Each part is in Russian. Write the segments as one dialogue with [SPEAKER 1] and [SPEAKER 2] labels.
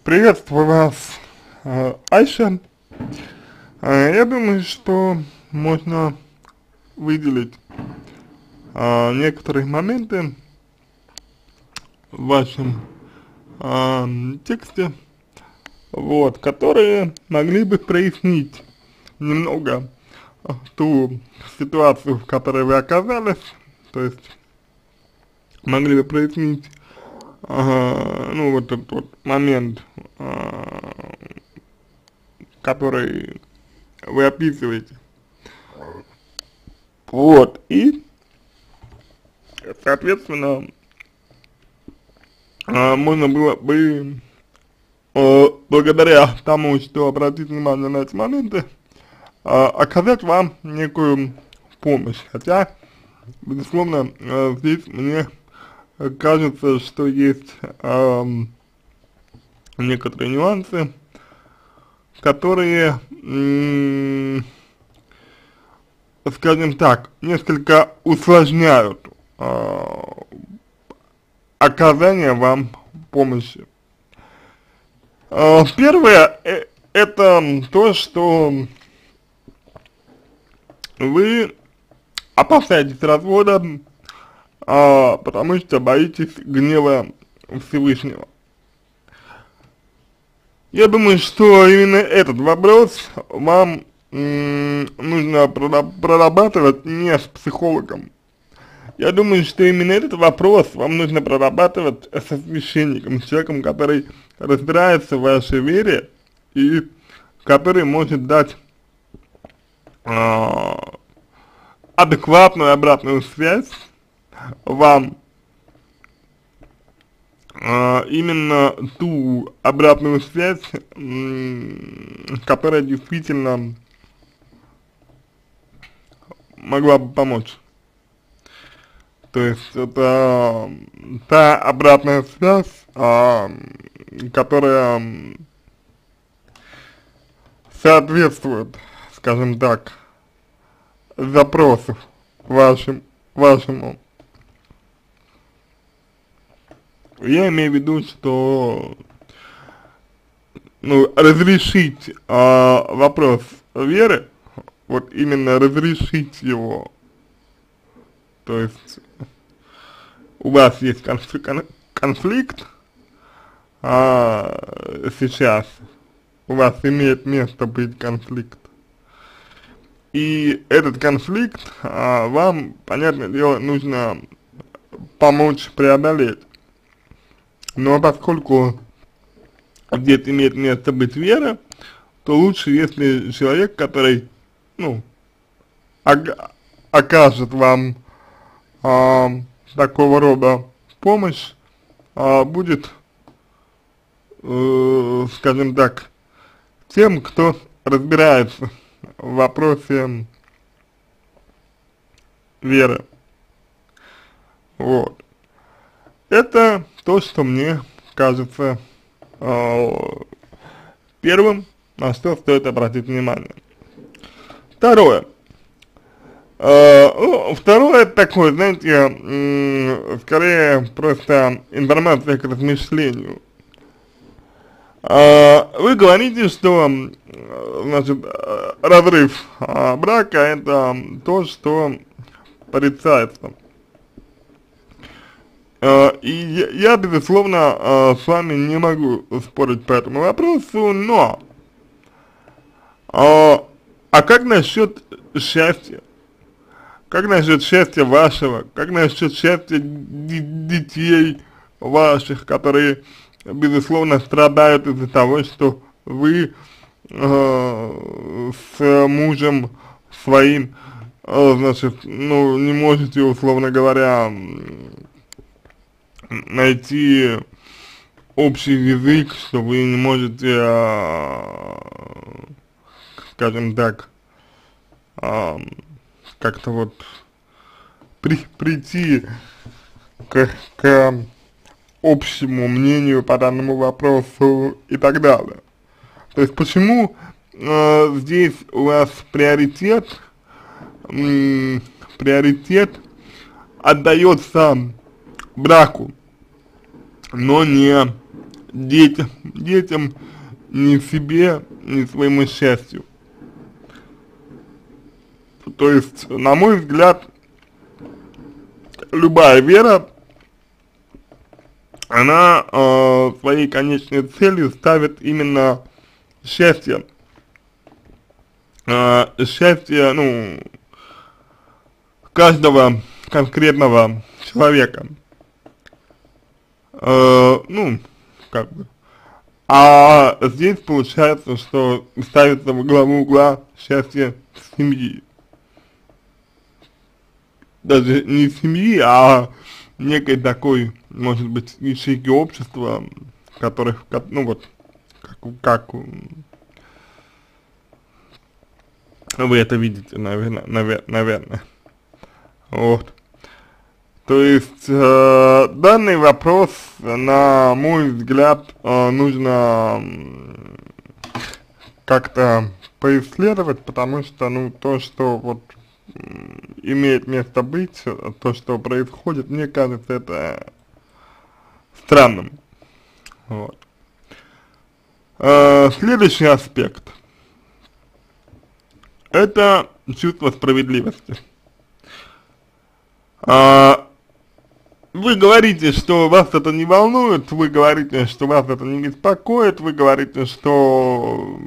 [SPEAKER 1] Приветствую вас, Айша. Я думаю, что можно выделить некоторые моменты в вашем тексте, вот, которые могли бы прояснить немного ту ситуацию, в которой вы оказались, то есть могли бы прояснить, ну, вот этот вот момент, который вы описываете. Вот, и, соответственно, можно было бы, благодаря тому, что обратить внимание на эти моменты, оказать вам некую помощь. Хотя, безусловно, здесь мне кажется, что есть некоторые нюансы, которые, скажем так, несколько усложняют оказание вам помощи. Первое, это то, что вы опасаетесь развода, потому что боитесь гнева Всевышнего. Я думаю, что именно этот вопрос вам нужно прорабатывать не с психологом. Я думаю, что именно этот вопрос вам нужно прорабатывать со священником, с человеком, который разбирается в вашей вере и который может дать адекватную обратную связь вам, именно ту обратную связь, которая действительно могла бы помочь. То есть это та обратная связь, которая соответствует, скажем так, запросу вашему. Я имею в виду, что, ну, разрешить вопрос веры, вот именно разрешить его, то есть у вас есть конфликт, сейчас у вас имеет место быть конфликт, и этот конфликт вам, понятное дело, нужно помочь преодолеть. Но поскольку здесь имеет место быть вера, то лучше, если человек, который, ну, окажет вам такого рода помощь, будет, скажем так, тем, кто разбирается в вопросе веры. Вот. Это то, что мне кажется первым, на что стоит обратить внимание. Второе. Второе такое, знаете, скорее просто информация к размышлению. Вы говорите, что, значит, разрыв брака это то, что порицается. И я, безусловно, с вами не могу спорить по этому вопросу, но как насчет счастья? Как насчет счастья вашего? Как насчет счастья детей ваших, которые, безусловно, страдают из-за того, что вы с мужем своим, значит, ну, не можете, условно говоря, найти общий язык, что вы не можете, скажем так, как-то вот прийти к общему мнению по данному вопросу и так далее. То есть почему здесь у вас приоритет отдается браку, но не детям детям, ни себе, ни своему счастью. То есть, на мой взгляд, любая вера, она своей конечной целью ставит именно счастье. Счастье, ну, каждого конкретного человека. Ну, как бы. А здесь получается, что ставится во главу угла счастье семьи. Даже не семьи, а некой такой, может быть, ячейки общества, которых, ну вот, как вы это видите, наверное. Вот. То есть, данный вопрос, на мой взгляд, нужно как-то поисследовать, потому что, ну, то, что вот имеет место быть, то, что происходит, мне кажется, это странным. Вот. Следующий аспект – это чувство справедливости. Вы говорите, что вас это не волнует, вы говорите, что вас это не беспокоит, вы говорите, что,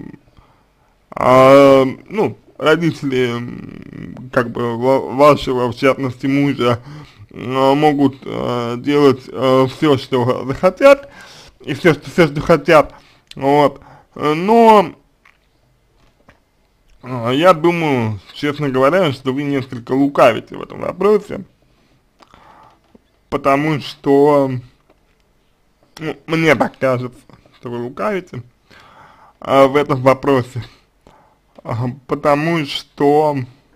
[SPEAKER 1] ну, родители, как бы, вашего, в частности, мужа, могут делать все, что захотят, и все, что хотят, вот, но я думаю, честно говоря, что вы несколько лукавите в этом вопросе, потому что, ну, мне так кажется, что вы лукавите в этом вопросе, потому что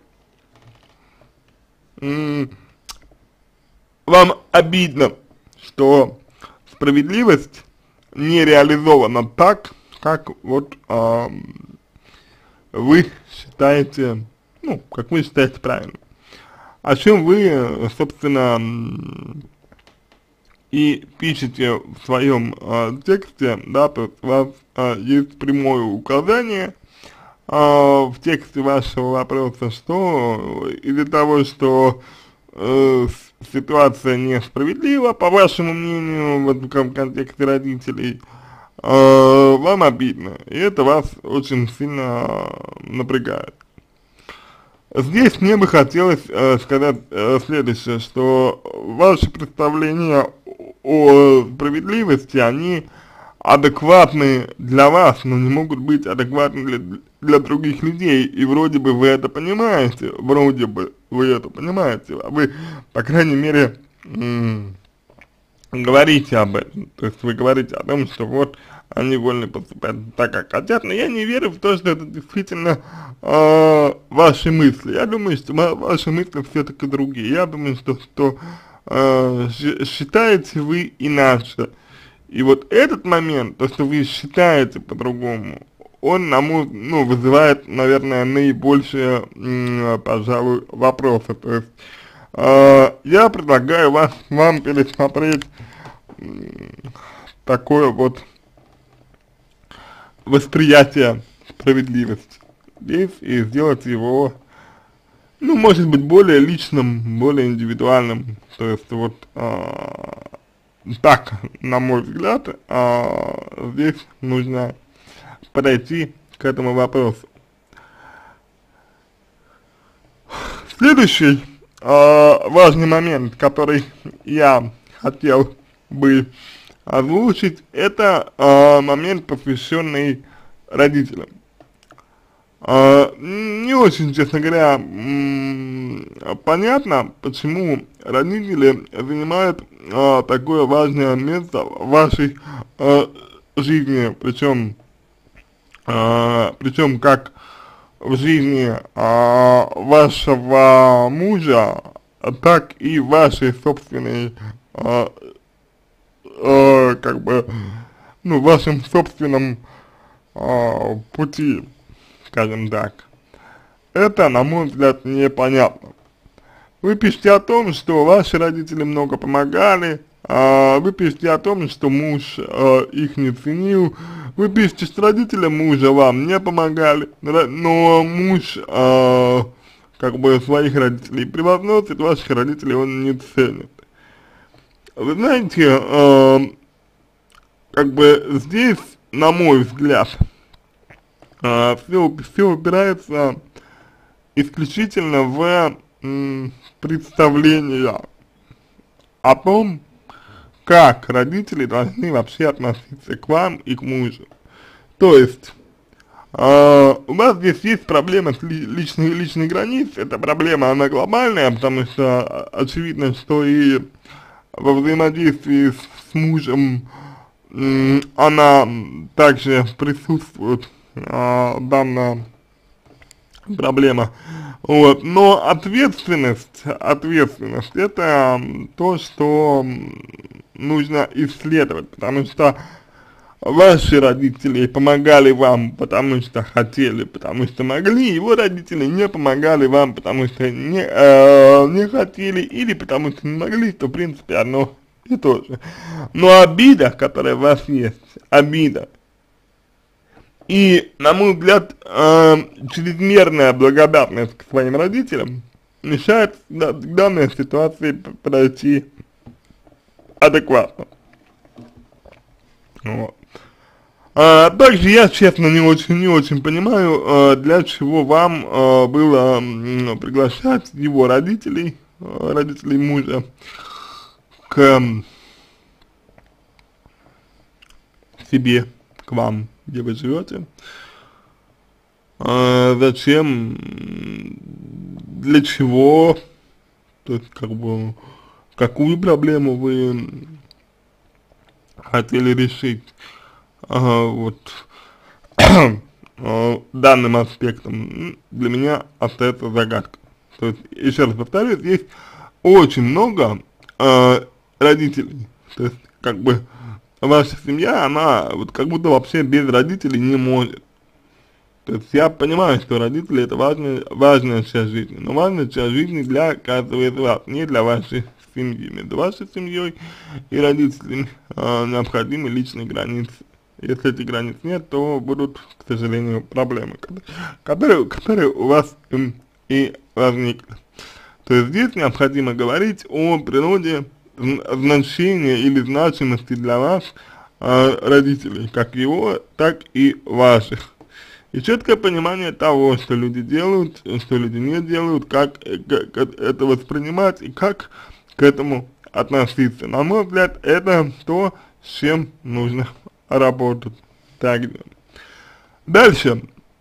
[SPEAKER 1] вам обидно, что справедливость не реализована так, как вот вы считаете, ну, как вы считаете правильно. О чем вы, собственно, и пишете в своем тексте, да, то есть у вас есть прямое указание в тексте вашего вопроса, что из-за того, что ситуация несправедлива, по вашему мнению, в этом контексте родителей, вам обидно, и это вас очень сильно напрягает. Здесь мне бы хотелось сказать следующее, что ваши представления о справедливости, они адекватны для вас, но не могут быть адекватны для других людей, и вроде бы вы это понимаете, а вы, по крайней мере, говорите об этом, то есть вы говорите о том, что вот они вольны поступать так, как хотят, но я не верю в то, что это действительно ваши мысли. Я думаю, что ваши мысли все-таки другие. Я думаю, что считаете вы иначе. И вот этот момент, то, что вы считаете по-другому, он, ну, вызывает, наверное, наибольшие, пожалуй, вопросы. То есть, я предлагаю вам пересмотреть такое вот восприятие справедливости здесь и сделать его, ну, может быть, более личным, более индивидуальным. То есть, вот, так, на мой взгляд, здесь нужно подойти к этому вопросу. Следующий важный момент, который я хотел бы озвучить, это момент, посвященный родителям. Не очень, честно говоря, понятно, почему родители занимают такое важное место в вашей жизни, причем как в жизни вашего мужа, так и в вашей собственной, как бы, ну, в вашем собственном пути, скажем так. Это, на мой взгляд, непонятно. Вы пишете о том, что ваши родители много помогали, вы пишете о том, что муж их не ценил, вы пишете, что родители мужа вам не помогали, но муж как бы своих родителей превозносит, ваших родителей он не ценит. Вы знаете, как бы здесь, на мой взгляд, все упирается исключительно в представление о том, как родители должны вообще относиться к вам и к мужу. То есть, у вас здесь есть проблема с личной границей, эта проблема, она глобальная, потому что очевидно, что и во взаимодействии с мужем она также присутствует, данная проблема. Вот, но ответственность это то, что нужно исследовать, потому что ваши родители помогали вам, потому что хотели, потому что могли, его родители не помогали вам, потому что не хотели или потому что не могли, то в принципе одно и то же. Но обида, которая у вас есть, обида, и, на мой взгляд, чрезмерная благодарность к своим родителям мешает в данной ситуации пройти адекватно. Вот. Также я, честно, не очень понимаю, для чего вам было приглашать его родителей, родителей мужа, к себе, к вам, где вы живете. Зачем, для чего, то есть, как бы, какую проблему вы хотели решить, вот, данным аспектом для меня остается загадкой. То есть, еще раз повторюсь, есть очень много родителей, то есть, как бы, ваша семья, она вот как будто вообще без родителей не может. То есть я понимаю, что родители это важная часть жизни, но важная часть жизни для каждого из вас, не для вашей семьи. Между вашей семьей и родителями необходимы личные границы. Если этих границ нет, то будут, к сожалению, проблемы, которые у вас и возникли. То есть здесь необходимо говорить о природе значения или значимости для вас родителей, как его, так и ваших. И четкое понимание того, что люди делают, что люди не делают, как это воспринимать и как к этому относиться. На мой взгляд, это то, с чем нужно работать. Так, дальше.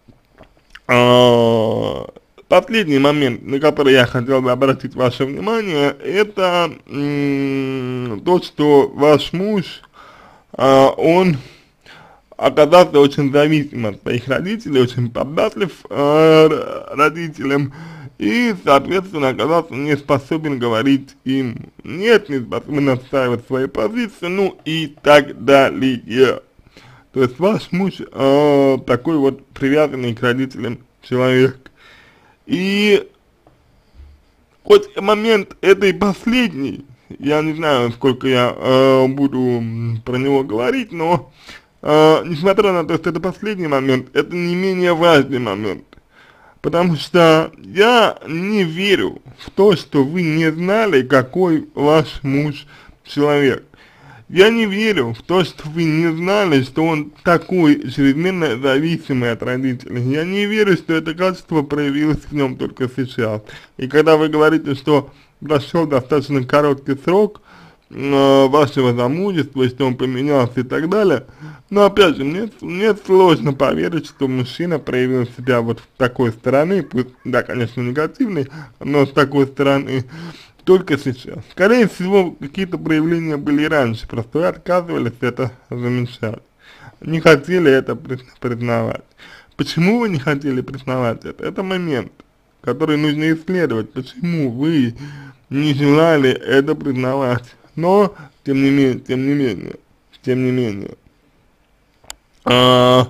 [SPEAKER 1] Последний момент, на который я хотел бы обратить ваше внимание, это то, что ваш муж, он оказался очень зависим от своих родителей, очень податлив родителям и, соответственно, оказался не способен говорить им нет, не способен отстаивать свои позиции, ну и так далее. То есть ваш муж такой вот привязанный к родителям человек. И хоть момент этой последний, я не знаю, сколько я буду про него говорить, но несмотря на то, что это последний момент, это не менее важный момент. Потому что я не верю в то, что вы не знали, какой ваш муж человек. Я не верю в то, что вы не знали, что он такой чрезмерно зависимый от родителей. Я не верю, что это качество проявилось в нем только сейчас. И когда вы говорите, что прошел достаточно короткий срок вашего замужества, что он поменялся и так далее, но опять же, мне сложно поверить, что мужчина проявил себя вот с такой стороны, пусть, да, конечно, негативной, но с такой стороны, только сейчас. Скорее всего, какие-то проявления были и раньше, просто вы отказывались это замечать. Не хотели это признавать. Почему вы не хотели признавать это? Это момент, который нужно исследовать. Почему вы не желали это признавать? Но, тем не менее,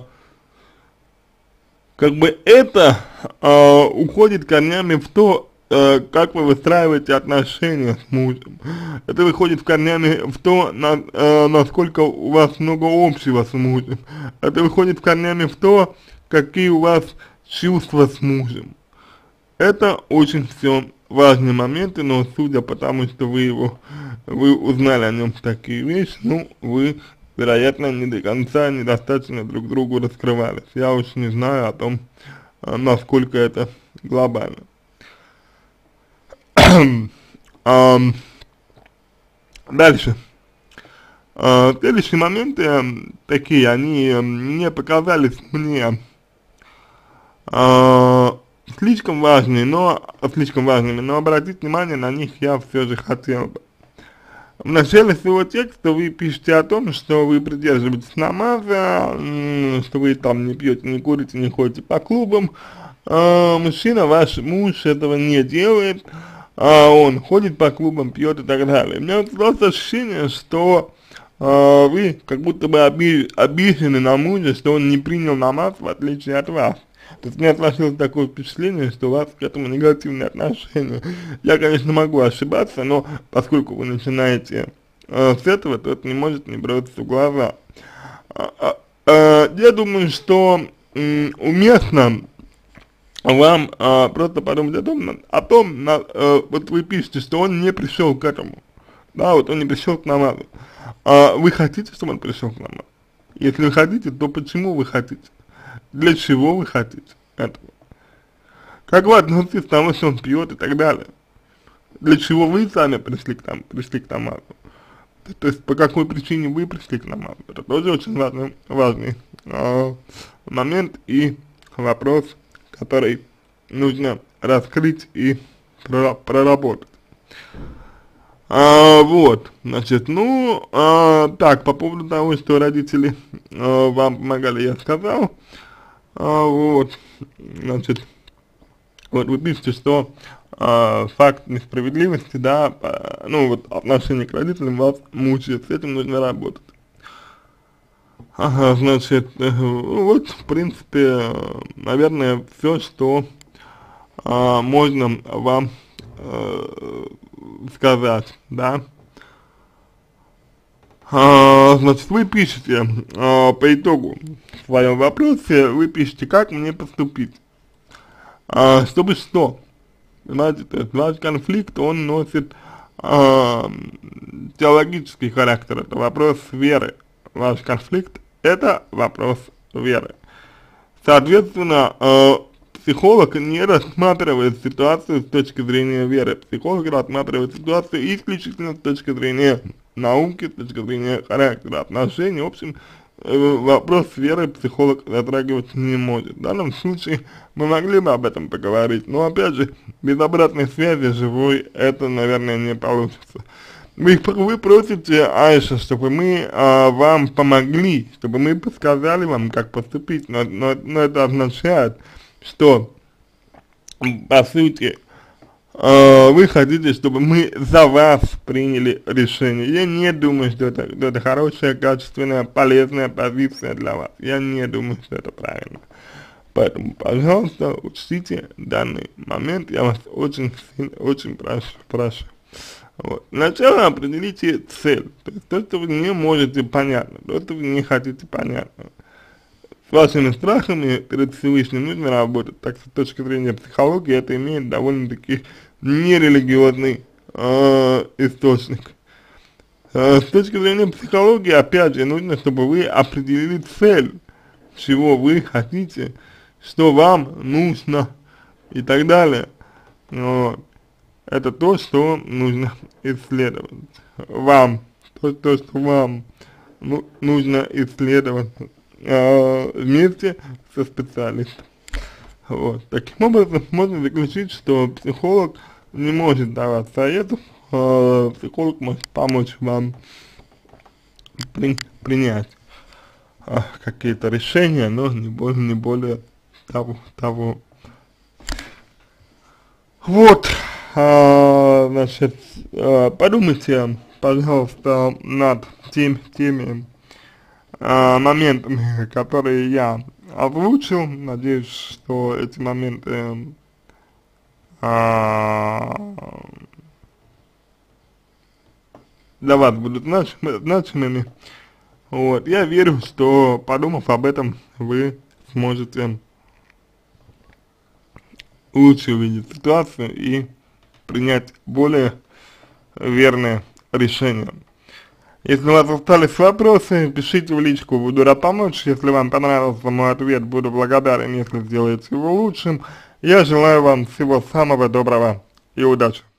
[SPEAKER 1] как бы это уходит корнями в то, как вы выстраиваете отношения с мужем. Это выходит корнями в то, насколько у вас много общего с мужем. Это выходит корнями в то, какие у вас чувства с мужем. Это очень все важные моменты, но судя по тому, что вы узнали о нем такие вещи, ну, вы, вероятно, не до конца, недостаточно друг другу раскрывались. Я уж не знаю о том, насколько это глобально. Дальше. Следующие моменты такие, они не показались мне слишком важными, но обратить внимание на них я все же хотел бы. В начале своего текста вы пишете о том, что вы придерживаетесь намаза, что вы там не пьете, не курите, не ходите по клубам. Мужчина, ваш муж этого не делает, он ходит по клубам, пьет и так далее. У меня вот создалось ощущение, что вы как будто бы обижены на мужа, что он не принял намаз, в отличие от вас. То есть у меня сложилось такое впечатление, что у вас к этому негативное отношение. Я, конечно, могу ошибаться, но поскольку вы начинаете с этого, то это не может не броситься в глаза. Я думаю, что уместно вам просто подумать о том, вот вы пишете, что он не пришел к этому, да, вот он не пришел к намазу. Вы хотите, чтобы он пришел к намазу? Если вы хотите, то почему вы хотите? Для чего вы хотите этого? Как вы относитесь к тому, что он пьет и так далее? Для чего вы сами пришли к намазу? То есть по какой причине вы пришли к намазу? Это тоже очень важный момент и вопрос, который нужно раскрыть и проработать. Вот, значит, ну, так, по поводу того, что родители вам помогали, я сказал. Вот, значит, вот вы пишете, что факт несправедливости, да, ну вот отношение к родителям вас мучает, с этим нужно работать. Ага, значит, вот, в принципе, наверное, все, что можно вам сказать, да. Значит, вы пишете по итогу в своем вопросе, вы пишете, как мне поступить, чтобы что, понимаете, то есть ваш конфликт, он носит теологический характер, это вопрос веры, ваш конфликт это вопрос веры. Соответственно, психолог не рассматривает ситуацию с точки зрения веры, психолог рассматривает ситуацию исключительно с точки зрения науки, с точки зрения характера, отношений. В общем, вопрос веры психолог затрагивать не может. В данном случае мы могли бы об этом поговорить, но опять же, без обратной связи живой это, наверное, не получится. Вы просите, Айша, чтобы мы вам помогли, чтобы мы подсказали вам, как поступить, но это означает, что, по сути, вы хотите, чтобы мы за вас приняли решение. Я не думаю, что это хорошая, качественная, полезная позиция для вас. Я не думаю, что это правильно. Поэтому, пожалуйста, учтите данный момент. Я вас очень прошу. Вот. Сначала определите цель. То есть то, что вы не можете понятно, то, что вы не хотите понятно. С вашими страхами перед Всевышним нужно работать, так что с точки зрения психологии это имеет довольно-таки нерелигиозный источник. С точки зрения психологии, опять же, нужно, чтобы вы определили цель, чего вы хотите, что вам нужно и так далее. Вот. Это то, что нужно исследовать. Вам, то что вам нужно исследовать вместе со специалистом. Вот. Таким образом, можно заключить, что психолог не может давать советов, психолог может помочь вам принять какие-то решения, но не более того. Вот, значит, подумайте, пожалуйста, над теми моментами, которые я озвучил. Надеюсь, что эти моменты а, для вас будут значимыми. Вот, я верю, что, подумав об этом, вы сможете лучше увидеть ситуацию и принять более верное решение. Если у вас остались вопросы, пишите в личку, буду рад помочь. Если вам понравился мой ответ, буду благодарен, если сделаете его лучшим. Я желаю вам всего самого доброго и удачи.